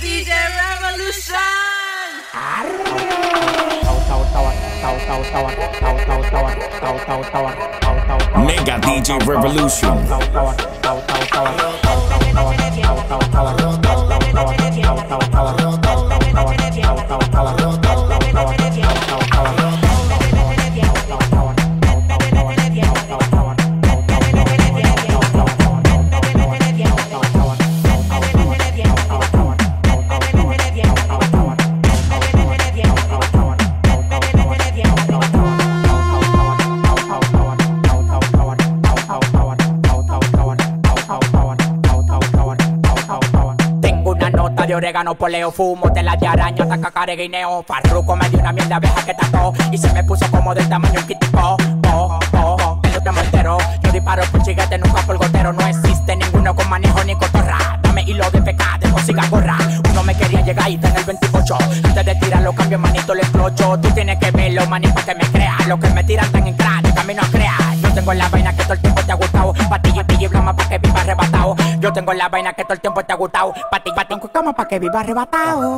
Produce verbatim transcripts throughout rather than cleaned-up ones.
D J Revolution. Mega D J Revolution. De orégano, poleo, fumo, tela de araña, hasta cacare, guineo. Farruco me dio una mierda vieja que tató y se me puso como del tamaño un kitipo. Oh, oh, oh, el último entero. Yo disparo por chiguete, nunca por gotero. No existe ninguno con manejo ni cotorra. Dame hilo de pecado, consiga gorra. Uno me quería llegar y está en el veintiocho. Antes de tirar los cambios, manito, le explocho. Tú tienes que verlo, manito, que me crea. Los que me tiran tan en crack, de camino a crear. Yo tengo la vaina que todo el tiempo te ha gustado. Patilla y pilla y blama pa' que viva arrebatado. Yo tengo la vaina que todo el tiempo te ha gustado. Patilla y pilla como pa' que viva arrebatado.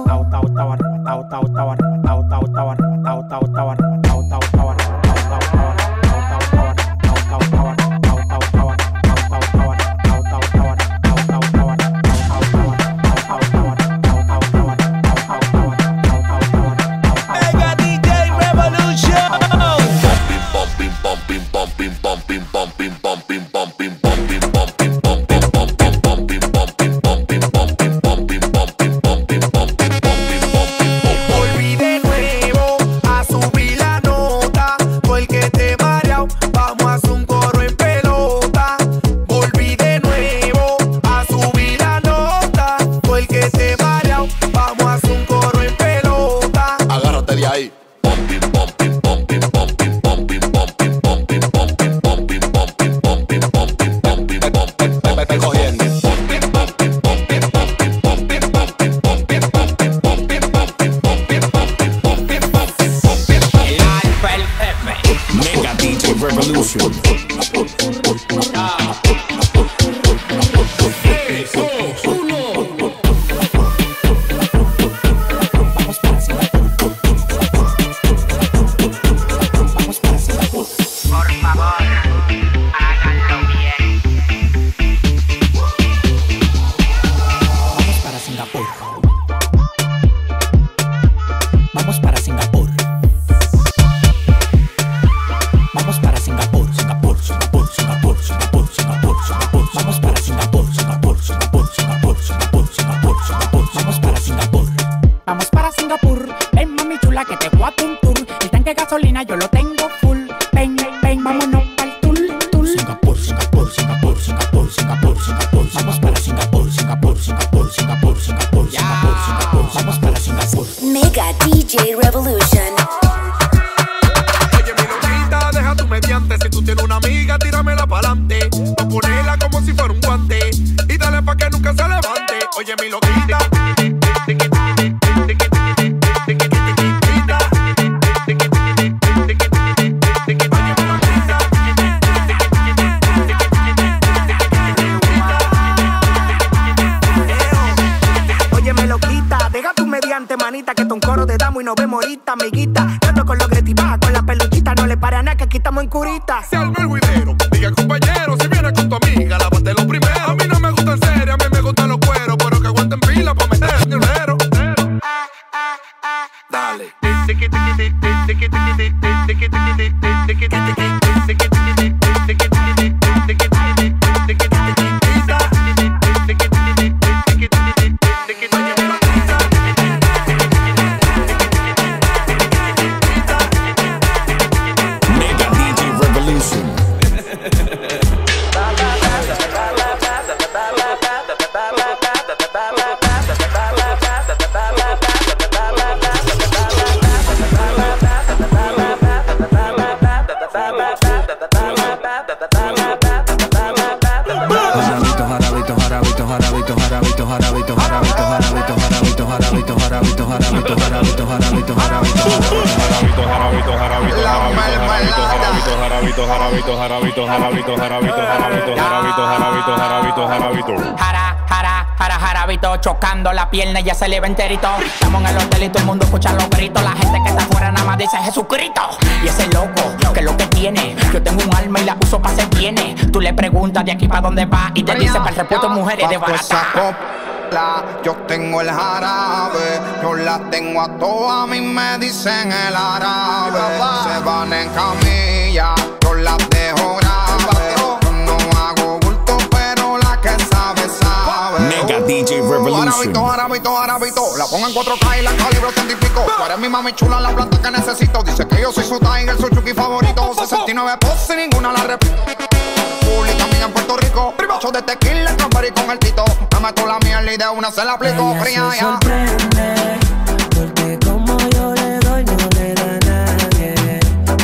jarabito, jarabito, jarabito, jarabito, jarabito, jarabito, jarabito, jarabito. Jara, jara, Para jarabito, chocando la pierna y ya se le va enterito. Estamos en el hotel y todo el mundo escucha los gritos. La gente que está afuera nada más dice Jesucristo. Y ese loco, que es lo que tiene. Yo tengo un alma y la uso para hacer bienes. Tú le preguntas de aquí para dónde va y te dice para el repuesto mujeres de barata. Yo tengo el jarabe, yo la tengo a todas, a mí me dicen el árabe. Se van en camilla, yo las dejo grave. Yo no hago bulto, pero la que sabe, sabe. Mega D J Revolution. Jarabito, jarabito, jarabito. La pongo en cuatro K y la calibro científico. Tú eres mi mami chula, la planta que necesito. Dice que yo soy su tiger, su chuki favorito. sesenta y nueve poses y ninguna la repito. Pública mía en Puerto Rico. Yo de tequila, el con el tito. Me meto la mierda y de una se la aplico. Ella se sorprende, porque como yo le doy no le da a nadie.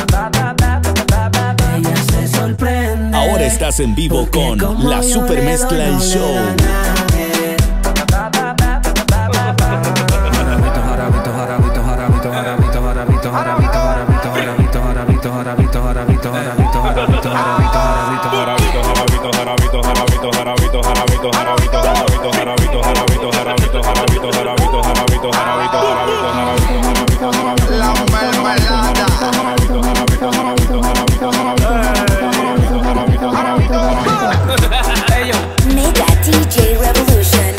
Ella se sorprende. Ahora estás en vivo con La Super Mezcla El Show. Jarabito, jarabito, jarabito, jarabito, jarabito, jarabito, jarabito, jarabito, jarabito, jarabito, jarabito, jarabito, jarabito, jarabito, Mega D J Revolution.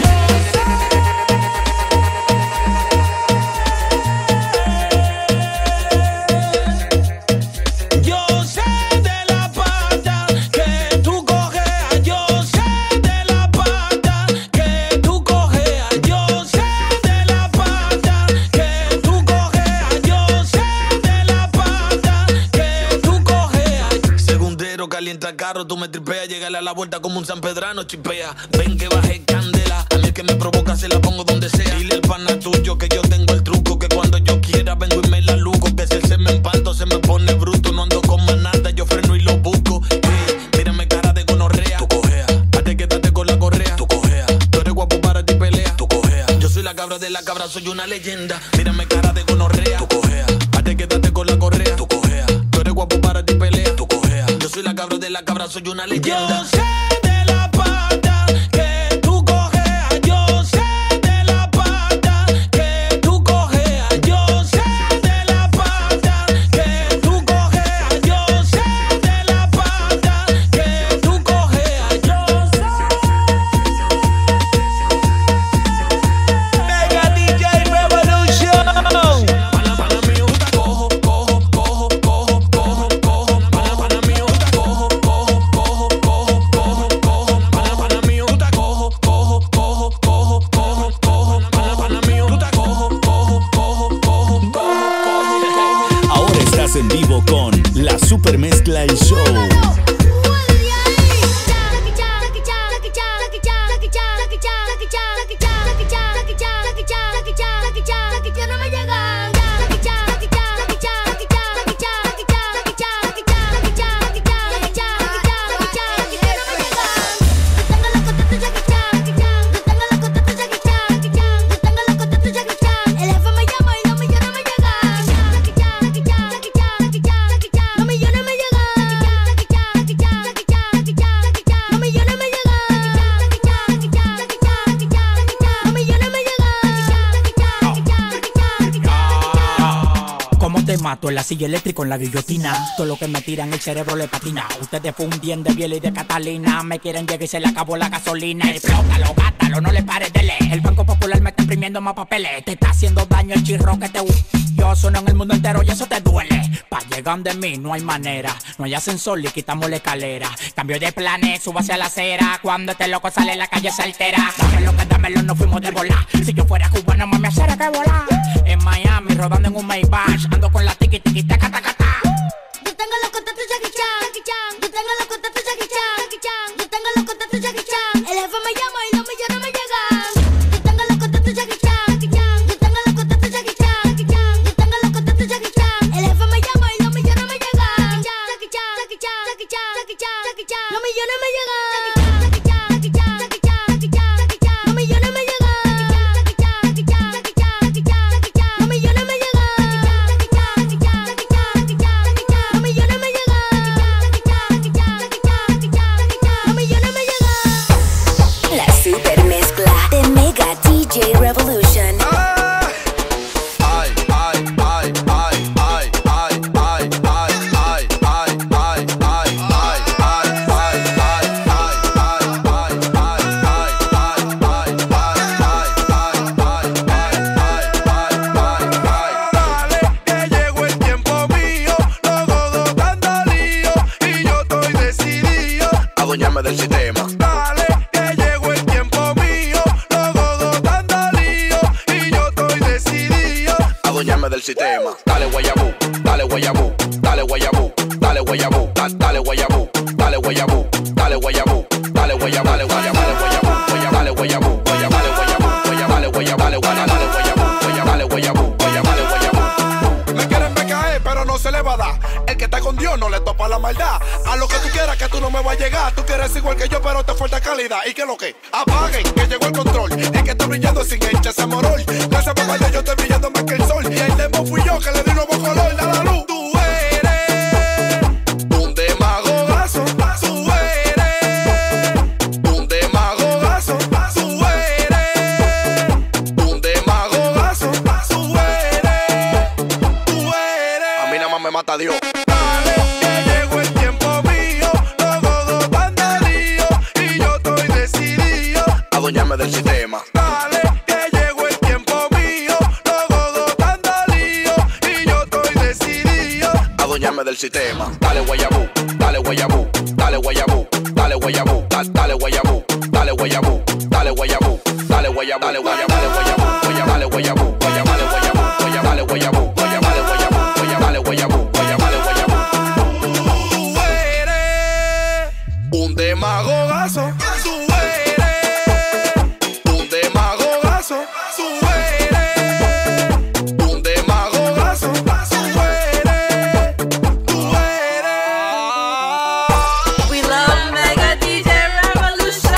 Tú me tripeas, llegale a la vuelta como un San Pedrano, chipea. Ven que baje candela, a mí el que me provoca se la pongo donde sea. Dile al pana tuyo que yo tengo el truco, que cuando yo quiera vengo y me la luco. Que si él se me empanto, se me pone bruto. No ando con manata, yo freno y lo busco. Hey, mírame cara de gonorrea, tú cojea. Hazte quédate con la correa, tú cojea. Tú eres guapo para ti pelea, tú cojea. Yo soy la cabra de la cabra, soy una leyenda. Mírame cara de gonorrea, tú cojea. Hazte quédate con la correa, tú cojea. Tú eres guapo para ti pelea, tú cojea. Yo soy la cabra de la cabra, soy una leyenda. Yo sé de la pata que tú cojeas. Yo sé de la pata que tú cojeas. Yo sé de la pata que tú cojeas. Yo sé de la pata que tú cojeas. Yo sé. Mega D J Revolution. Pana, pana mío, cojo, cojo, cojo, cojo, cojo, cojo. Pana, pana mío, cojo, cojo, cojo, cojo, cojo, cojo. Pana, pana mío, cojo, cojo, cojo, cojo, cojo, cojo. Pana, pana mío, cojo, cojo, cojo, cojo, cojo. Ahora estás en vivo con La Super Mezcla El Show. Mato en la silla eléctrica en la guillotina. Todo lo que me tiran el cerebro le patina. Ustedes fundien de Biel y de Catalina. Me quieren llegar y se le acabó la gasolina. Explótalo, gátalo, no le pares de leer. El Banco Popular me está imprimiendo más papeles. Te está haciendo daño el chirro que te... Yo sueno en el mundo entero y eso te duele. Pa' llegar de mí no hay manera. No hay ascensor y quitamos la escalera. Cambio de planes, subo hacia la acera. Cuando este loco sale la calle se altera. Dámelo que dámelo, no fuimos de volar. Si yo fuera cubano, mami, hacer que volar. En Miami, rodando en un Maybach. Ando con la tiki tiki taca taca ta. Yo tengo los contactos Jackie Chan. Yo tengo los contactos Jackie Chan. Yo tengo los contactos Jackie Chan. El jefe me llama y los millones me llegan. Yo tengo los contactos Jackie Chan. Yo tengo los contactos Jackie Chan. Yo tengo los contactos Jackie Chan. El jefe me llama y los millones me llegan. Jackie Chan, Jackie Chan, Jackie Chan, Jackie Chan, Jackie Chan. Los millones me llegan. Jackie Chan, Jackie Chan, Jackie Chan, Jackie Chan, Jackie Chan. Los millones me llegan. Jackie Chan, Jackie Chan, Jackie Chan, Jackie Chan, Jackie Chan. Los millones me llegan. J Revolution. Ay, ay, ay, ay, ay, ay, ay, ay, ay, ay, adueñarme del sistema. Dale, que llegó el tiempo mío. Los godos dando lío y yo estoy decidido. Adueñarme del sistema. Dale guayabú, dale guayabú, dale guayabú, dale guayabú, dale guayabú, dale guayabú, dale guayabú, dale guayabú, dale guayabú, dale guayabú, dale guayabú, dale guayabú, dale guayabú, dale guayabú, dale guayabú. Me quieren ver caer, pero no se le va a dar. El que está con Dios no le topa la maldad. A lo que tú quieras, que tú no me vas a llegar. Tú quieres igual que yo, pero te falta calidad. ¿Y qué es lo que? Apaguen, que llegó el control. El que está brillando sin ese morol. Gracias papá, yo, yo estoy brillando más que el sol. Y el demo fui yo que le di nuevo color. Da la luz. Tú eres un demagogazo. Tú eres un demagogazo. Tú eres un demagogazo. Tú eres Tú eres A mí nada más me mata Dios. Dale, que llegó el tiempo mío. Los godos van de lío y yo estoy decidido. Adueñarme del sistema. Dale, que llegó el tiempo mío. Los godos van de lío y yo estoy decidido. Adueñarme del sistema. Dale guayabú, dale guayabú, dale guayabú, dale guayabú, dale guayabú, dale guayabú, dale guayabú, dale guayabú, dale guayabú, dale guayabú, dale guayabú, dale guayabú, dale guayabú, dale guayabú, dale guayabú, dale guayabú. Tú eres Un demagogazo. Tú eres Un demagogazo. Tú eres Un demagogazo. Tú eres Tú eres We love Mega D J Revolution.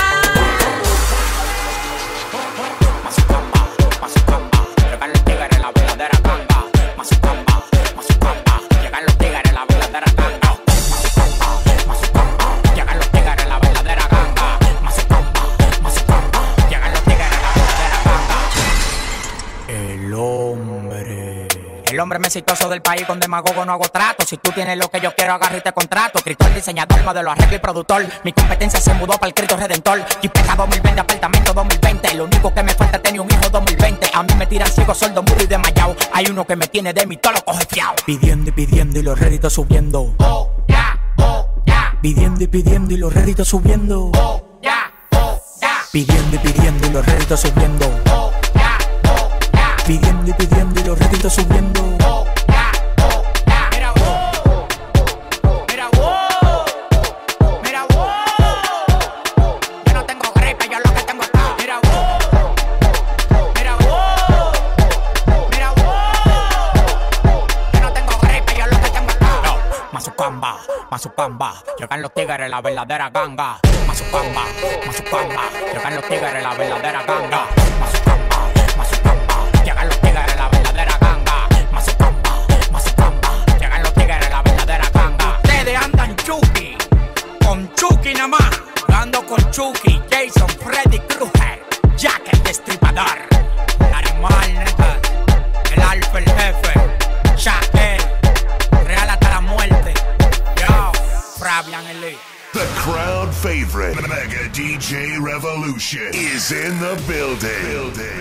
Mazucamba, mazucamba, llegan los tigres, la verdadera ganga. Mazucamba, mazucamba, llegan los tigres, la verdadera ganga. Mazucamba, mazucamba, llegan los tigres, la verdadera ganga. Mazucamba, mazucamba, llegan los tigres, la verdadera ganga. El hombre. El hombre más exitoso del país, con demagogo no hago trato. Si tú tienes lo que yo quiero, agarro y te contrato. Escritor, diseñador, modelo, arreglo y productor. Mi competencia se mudó para el Cristo Redentor. Jipeta dos mil veinte, apartamento dos mil veinte. Lo único que me falta es tener un hijo dos mil veinte. A mí me tiran ciego, sordo, mudo y desmayado. Hay uno que me tiene de mí, todo lo coge fiao. Pidiendo y pidiendo y los réditos subiendo. Oh, ya, oh, ya. Pidiendo y pidiendo y los réditos subiendo. Oh, ya, oh, ya. Pidiendo y pidiendo y los réditos subiendo. Oh, ya, oh, ya. Pidiendo y pidiendo y los réditos subiendo. Oh, ya, oh, ya. Mira, wow. Mira, wow. Mira, wow. Yo no tengo gripe, yo lo que tengo es paz. Mira, wow. Mira, wow. Mira, wow. Yo no tengo gripe, yo lo que tengo es paz. No. Mazucamba, mazucamba, llegan los tigres, la verdadera ganga. Mazucamba, mazucamba, llegan los tigres, la verdadera ganga. Mazucamba, mazucamba, llegan los tigres, la verdadera ganga. Mazucamba, mazucamba, llegan los tigres, la verdadera ganga. Ustedes andan Chucky, con Chucky nada más. Ando con Chucky, Jason, Freddy Krueger, Jack el Destripador, el animal, neta, el alfa, el jefe, Shaquel, real hasta la muerte. Yo, Fabian Elite. The crowd favorite, Mega D J Revolution, is in the building. building.